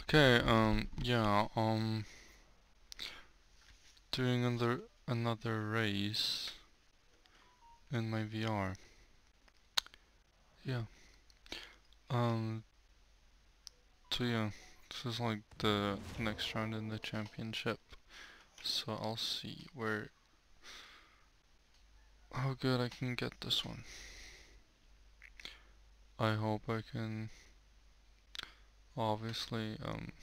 Okay, yeah, doing another race in my VR. Yeah. Um, so yeah, this is like the next round in the championship. So I'll see how good I can get this one. I hope I can obviously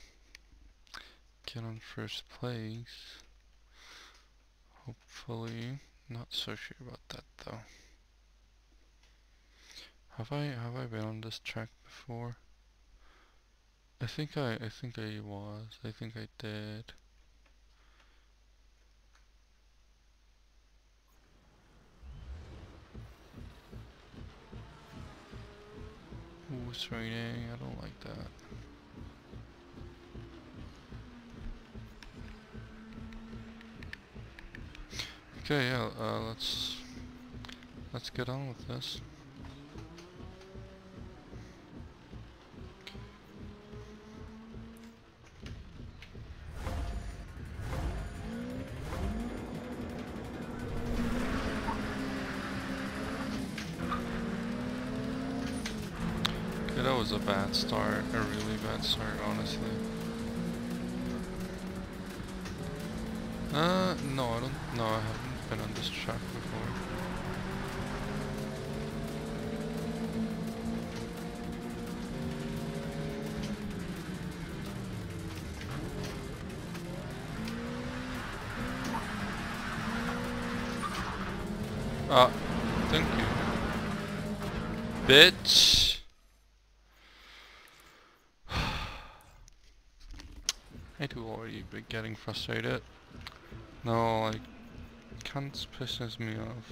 get on first place. Hopefully. Not so sure about that though. Have I been on this track before? I think I was. I think I did. Ooh, it's raining. I don't like that. Okay, yeah. Let's get on with this. Okay, that was a bad start. A really bad start, honestly. No, I don't. No, I haven't been on this track before. Thank you. Bitch! I do already be getting frustrated. No, like, can't pisses me off.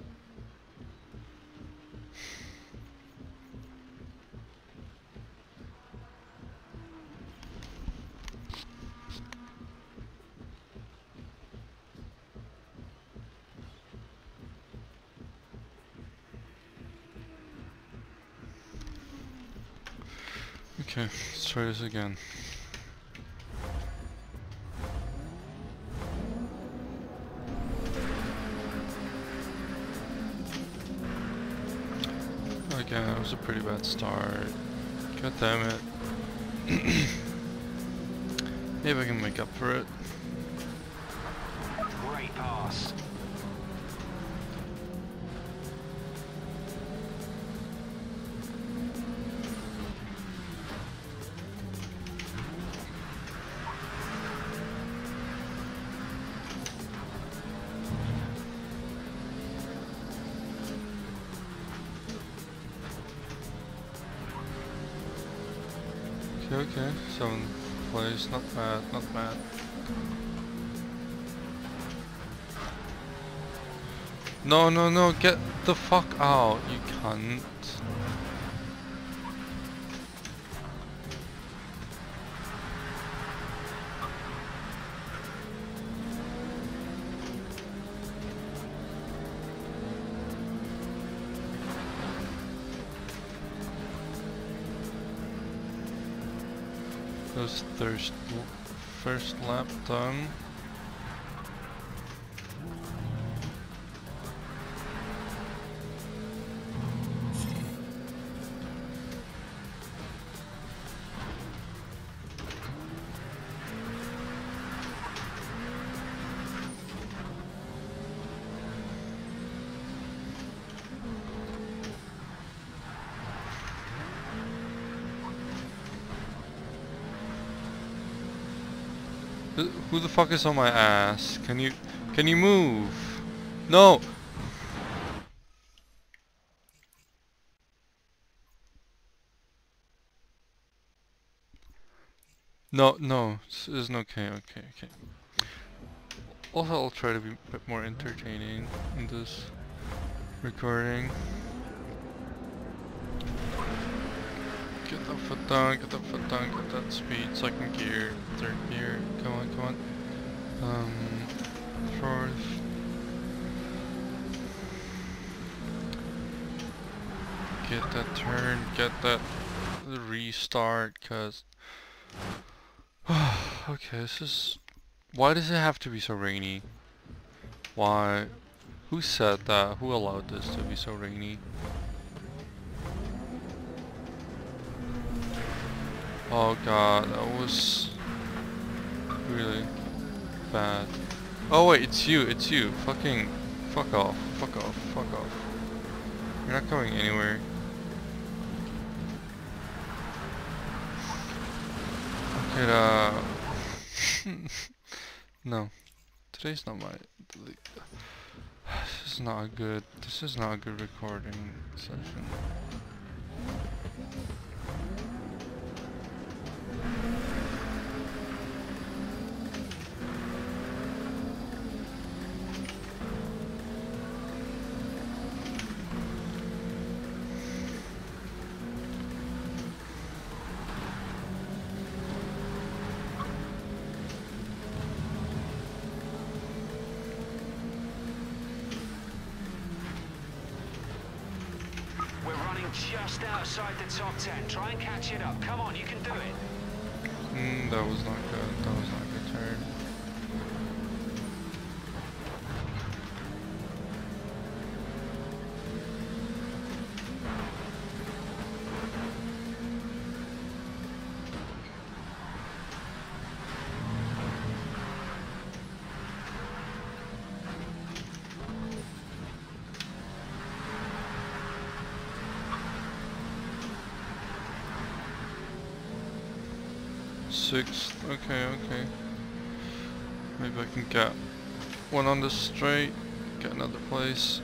Okay, let's try this again. Again, it was a pretty bad start. God damn it. Maybe I can make up for it. Great pass. Okay, 7th place, not bad, not bad. No, no, no, get the fuck out, you cunt. That's first lap done. Who the fuck is on my ass? Can you move? No! No, no, this isn't okay, okay. Also, I'll try to be a bit more entertaining in this recording. Get that foot down, get that speed, second gear, third gear, come on. Fourth. Get that turn, get that restart, cause Okay, this is... Why does it have to be so rainy? Why? Who said that? Who allowed this to be so rainy? Oh god, that was really bad. Oh wait, it's you, it's you. Fucking fuck off, fuck off, fuck off. You're not going anywhere. Okay, no. Today's not my... This is not a good... This is not a good recording session. Just outside the top 10. Try and catch it up. Come on, you can do it. That was not good. That was not a good turn. Sixth, okay, okay. Maybe I can get one on the straight, get another place.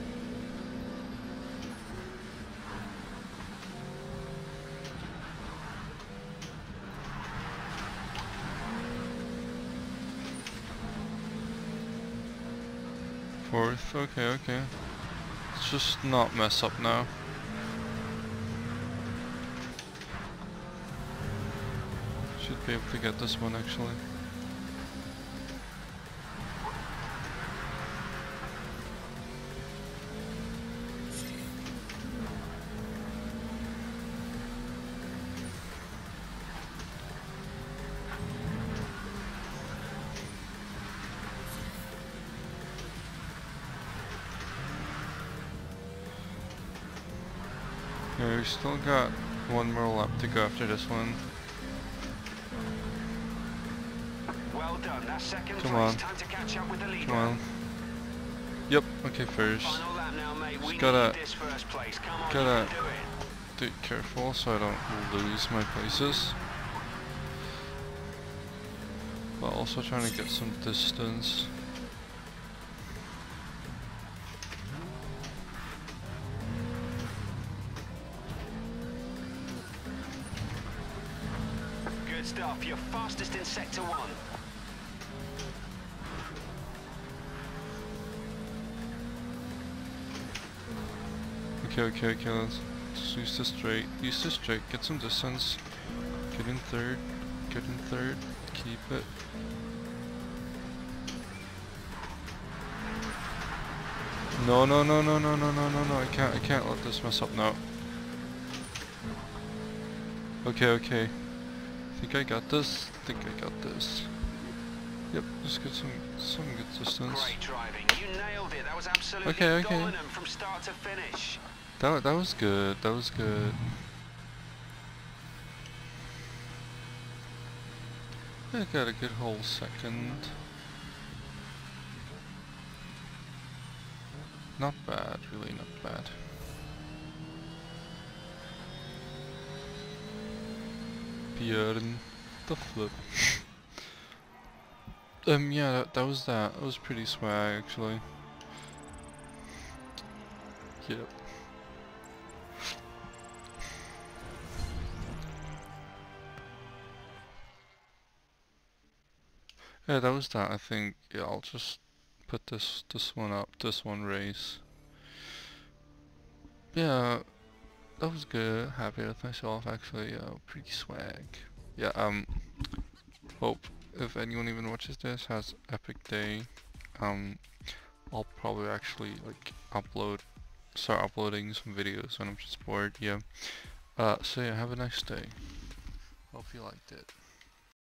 Fourth, okay, okay. Let's just not mess up now. Should be able to get this one actually. Yeah, we still got one more lap to go after this one. Well done. That's second Come place. on. Time to catch up with the leader. Come on. Yep, okay, first. Final lap now, mate. We Gotta- need this first place. Come on, gotta- you can do it. Be careful so I don't lose my places. But also trying to get some distance. Good stuff. You're fastest in sector 1. Okay, let's just use this straight. Use this straight, get some distance. Get in third, keep it. No, I can't let this mess up now. Okay. I think I got this. Yep, just get some good distance. Great driving. You nailed it. That was absolutely Okay. dominant from start to finish. That was good. That was good. I got a good whole second. Not bad, really not bad. Björn the flip. Yeah, that was that. That was pretty swag actually. Yep. Yeah, that was that. I think, yeah, I'll just put this one up, this one race. Yeah, that was good. Happy with myself actually. Pretty swag. Yeah. Hope if anyone even watches this has epic day. I'll probably actually like start uploading some videos when I'm just bored. Yeah. So yeah, have a nice day. Hope you liked it.